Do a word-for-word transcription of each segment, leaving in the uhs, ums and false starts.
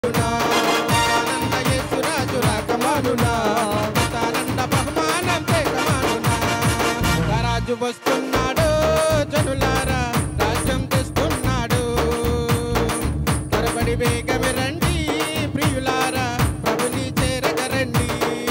వస్తున్నాడు జనులారా రాజ్యం తెస్తున్నాడు త్వరపడి వేగమే రండి ప్రియులారా ప్రభుని చేరగరండి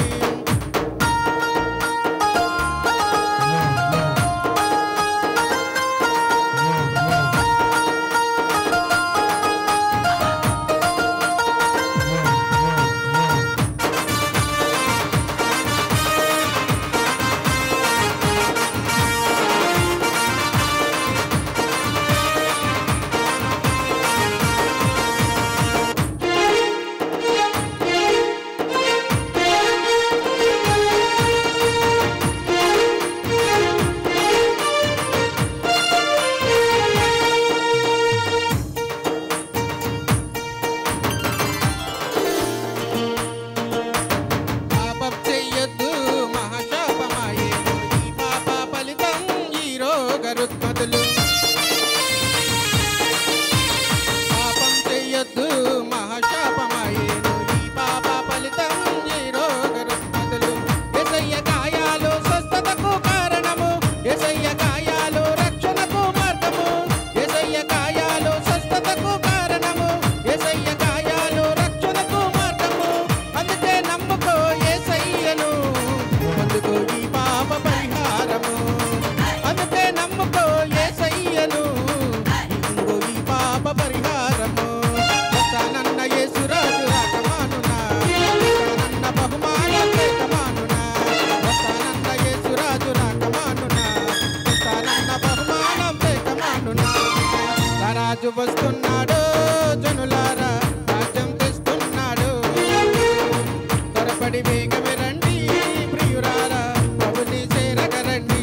పాపం చెయ్యొద్దు మహాశాపమాయేను ఈ పాప ఫలితం ఈ రోగ రుగ్మతులు యేసయ్య గాయాలు స్వస్థతకు కారణము యేసయ్య గాయాలు రక్షణకు మార్గము యేసయ్య గాయాలు స్వస్థతకు కారణము యేసయ్య గాయాలు రక్షణకు మార్గము అందుకే నమ్ముకో యేసయ్యను అందుకో ఈ పాప పరిహారము అందుకే నమ్ముకో యేసయ్యను ఇంకో ఈ పాప పరిహారము వస్తానన్న యేసురాజు రాకమానునా వస్తానన్న బహుమానం లేకమానునా వస్తానన్న యేసురాజు రాకమానునా వస్తానన్న బహుమానం లేకమానునా రాజు వస్తున్నాడు జనులారా రాజ్యం తెస్తున్నాడు త్వరపడి వేగమే రండి ప్రియురారా ప్రభుని చేరగరండి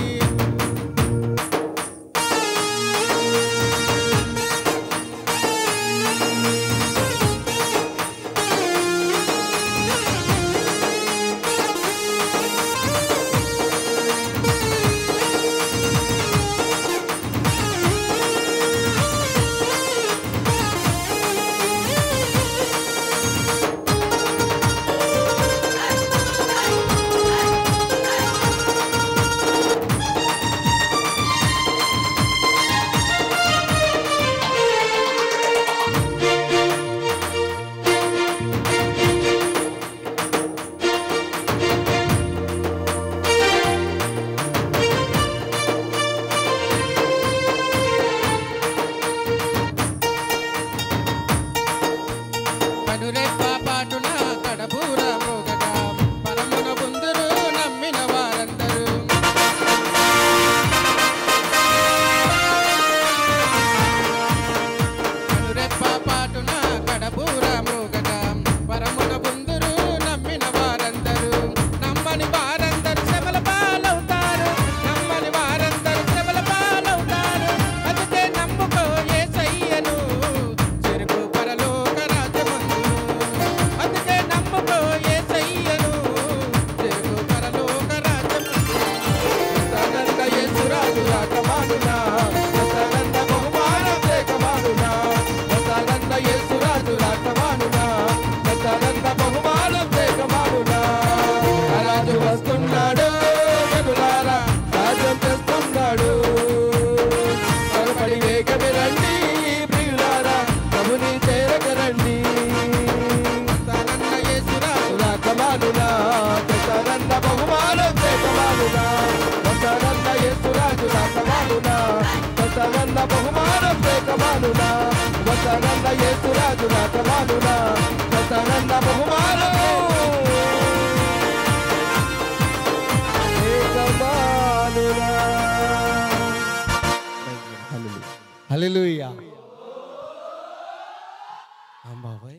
బహుమానం లేకమానునా వస్తానన్న యేసురాజు రాకమానునా వస్తానన్న బహుమానం లేకమానునా. హల్లెలూయా. బాబాయ్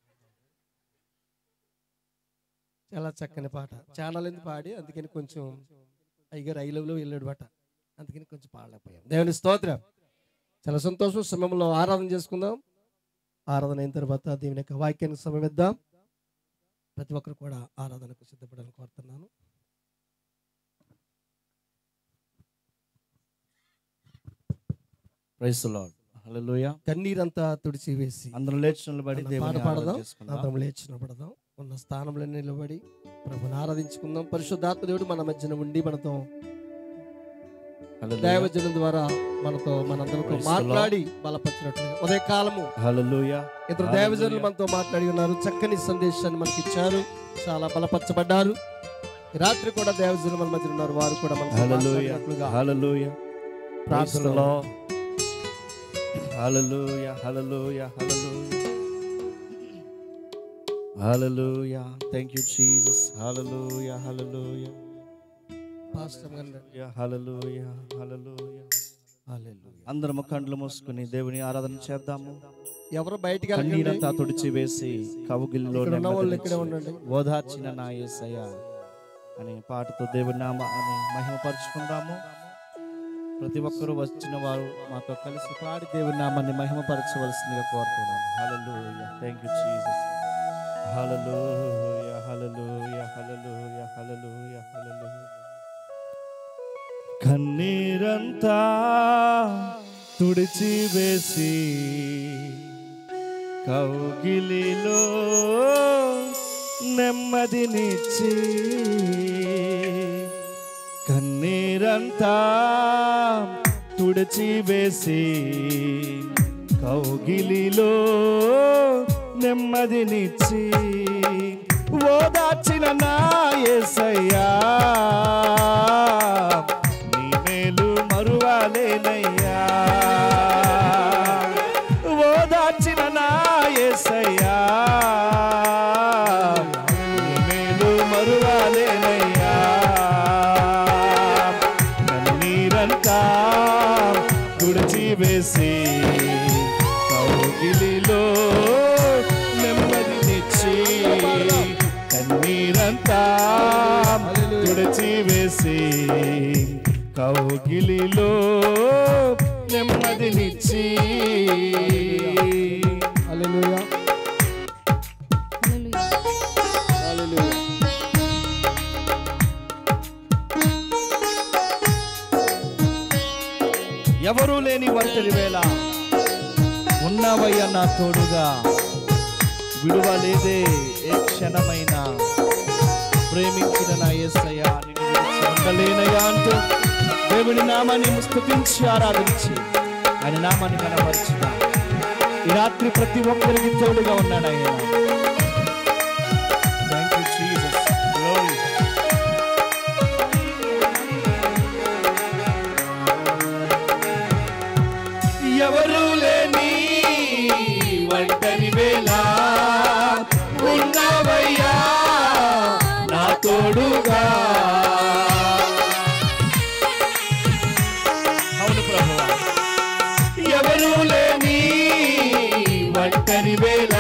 చాలా చక్కని పాట ఛానల్ ఎందుకు పాడి అందుకని కొంచెం అయ్యగారు ఐ లవ్లో వెళ్ళాడు పాట అందుకని కొంచెం పాడలేకపోయాం. దేవుని స్తోత్రం. చాలా సంతోషం. సమయంలో ఆరాధన చేసుకుందాం. ఆరాధన అయిన తర్వాత దేవుని యొక్క వాక్యానికి సమయం ఇద్దాం. ప్రతి ఒక్కరు కూడా ఆరాధనకు సిద్ధపడాలని కోరుతున్నాను. Praise the Lord. హల్లెలూయా. కన్నీరంతా తుడిచివేసి అందరం లేచి నిలబడి పాట దేవుని పాడదాం. ఆరాధించుకుందాం. అందరం లేచి నిలబడదాం. ఉన్న స్థానంలో నిలబడి ప్రభుని ఆరాధించుకుందాం. పరిశుద్ధాత్మ దేవుడు మన మధ్యన ఉండి మనతో హల్లెలూయా. దైవజనం ద్వారా మనతో మనందరితో Praise the మాట్లాడి బలపరిచినట్లుగా ఉదయ కాలము హల్లెలూయా. ఇద్దరు దైవజనులు మనతో మాట్లాడి ఉన్నారు. చక్కని సందేశాన్ని మనకి ఇచ్చారు. చాలా బలపరచబడ్డారు. ఈ రాత్రి కూడా దైవజనులు మన మధ్య ఉన్నారు. వారు కూడా మనతో హల్లెలూయా. మాట్లాడినట్లుగా హల్లెలూయా. ప్రార్థనలో hallelujah. Hallelujah. Hallelujah. Hallelujah. Thank you Jesus. Hallelujah. Hallelujah. Pastor గారు హల్లెలూయా. హల్లెలూయా. హల్లెలూయా. అందరం కండ్లు మూసుకుని దేవుని ఆరాధన చేద్దాము. ఎవరు బయటికి వెళ్ళకండి. కన్నీరంతా తుడిచి వేసి కవుగిల్లో ఇక్కడ ఉన్న వాళ్ళు ఇక్కడే ఉండండి. ఓదార్చిన నా యేసయ్య అనే పాటతో దేవుని నామాన్ని మహిమపరుచుకుందాము. ప్రతి ఒక్కరూ వచ్చిన వారు మాతో కలిసి పాడి దేవుని నామాన్ని మహిమపరచవలసిందిగా కోరుతున్నాను. Hallelujah. Thank you Jesus. Hallelujah. Hallelujah. Hallelujah. Hallelujah. Hallelujah. కన్నీరంతా తుడిచి వేసి కౌగిలిలో నెమ్మదినిచ్చి కన్నీరంతా తుడిచి వేసి కౌగిలిలో నెమ్మదినిచ్చి ఓదార్చిన నా యేసయ్యా నీ మేలు మరువలేనయ్యా. ఓదార్చిన నా యేసయ్యా నీ మేలు మరువలేనయ్యా. కన్నీరంతా తుడిచి వేసి కౌగిలిలో నెమ్మదినిచ్చి కన్నీరంతా తుడిచి వేసి కౌగిలిలో నెమ్మదినిచ్చి. హల్లెలూయా. హల్లెలూయా. ఎవరూ లేని ఒంటరి వేళ ఉన్నవయ్య నా తోడుగా విడువలేదే ఏ క్షణమైనా ప్రేమించిన నా యేసయ్య నిన్ను విడిచి ఉండలేనయ్యా అంటూ దేవుని నామాన్ని స్తుతించి ఆరాధించి ఆయన నామాన్ని కనపరచుగా ఈ రాత్రి ప్రతి ఒక్కరికి తోడుగా ఉన్నాడు ఆయన. Thank you Jesus. గ్లోరీ. ఎవరు లేని ఒంటరి వేళ ఉన్నవయ్యా నా తోడుగా. అవును ప్రభువా. ఎవరు లేని ఒంటరి వేళ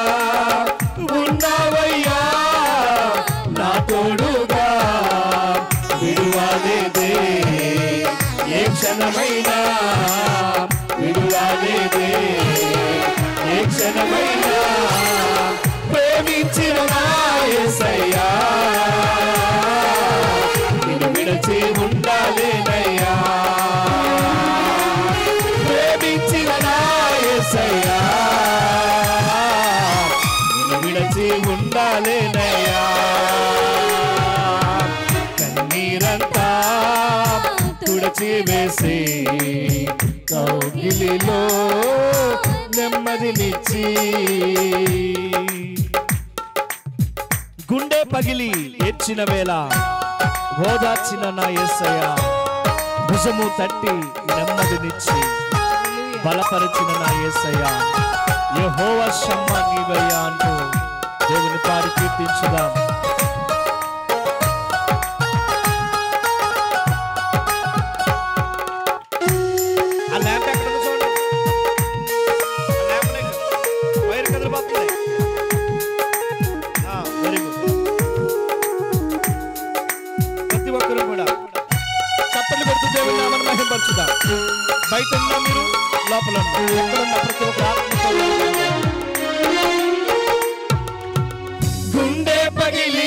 ఉన్నవయ్యా నా తోడుగా. విడువలేదే ఏ క్షణమైనా విడువలేదే ఏ క్షణమైనా ప్రేమించిన నా యేసయ్యా నిన్ను విడిచి ఉండలేనయ్యా. ప్రేమించిన నా యేసయ్యా నిన్ను విడిచి ఉండలేనయ్యా. కన్నీరంతా తుడిచి వేసి కౌగిలిలో నెమ్మదినిచ్చి గుండె పగిలి ఏడ్చిన వేళ ఓదార్చిన నా యేసయ్య భుజము తట్టి నెమ్మదినిచ్చి బలపరిచిన నా యేసయ్య యెహోవా షమ్మా నీవయ్యా అంటూ దేవుని పాడి కీర్తించుదాం. ఆ ల్యాంప్ ఎక్కడ ఉందో చూడండి. ఆ ల్యాంప్ దగ్గర వైర్ కదిలిపోతుంది. Very good. ప్రతి ఒక్కరు కూడా చప్పట్లు కొడుతూ దేవుని నామాన్ని మహిమపరచుదాం. బయట ఉన్నా మీరు, లోపల ఉన్నా, ఎక్కడున్నా ప్రతి ఒక్క ఆత్మతో గుండె పగిలి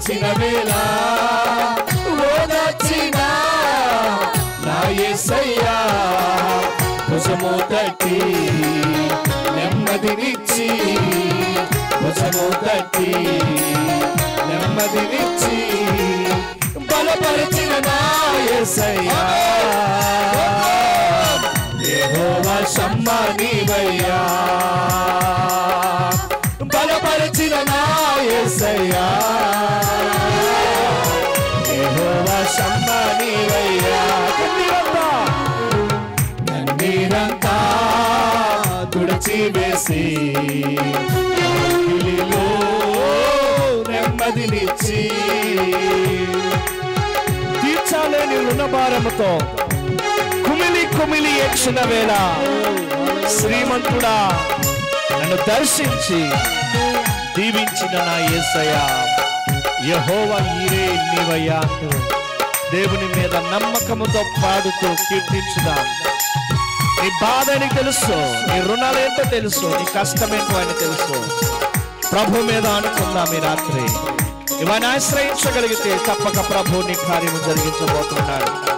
బలపరిచిన వేళ ఓదార్చిన నా యేసయ్యా భుజము తట్టి నెమ్మదినిచ్చి భుజము తట్టి నెమ్మదినిచ్చి బలపరిచిన నా యేసయ్యా యెహోవా షమ్మా నీవయ్యా బలపరిచిన నా యేసయ్యా యెహోవా షమ్మా నీవయ్యా కన్నీరంతా తుడిచి వేసి కౌగిలిలో నెమ్మదినిచ్చి తీర్చాలేని రుణభారముతో కుమిలి కుమిలి యక్షణ వేళ శ్రీమంతుడా నన్ను దర్శించి దీవించిన నా యేసయ్యా యెహోవా ఈరే నీవయ్యా అంటూ దేవుని మీద నమ్మకముతో పాడుతూ కీర్తించుదాం. నీ బాధ అని తెలుసు, నీ రుణాలేంటో తెలుసు, నీ కష్టమేంటో అని తెలుసు. ప్రభు మీద అనుకుందాం ఈ రాత్రి. ఇవన్నీ ఆశ్రయించగలిగితే తప్పక ప్రభు నీ కార్యము జరిగించబోతున్నాడు.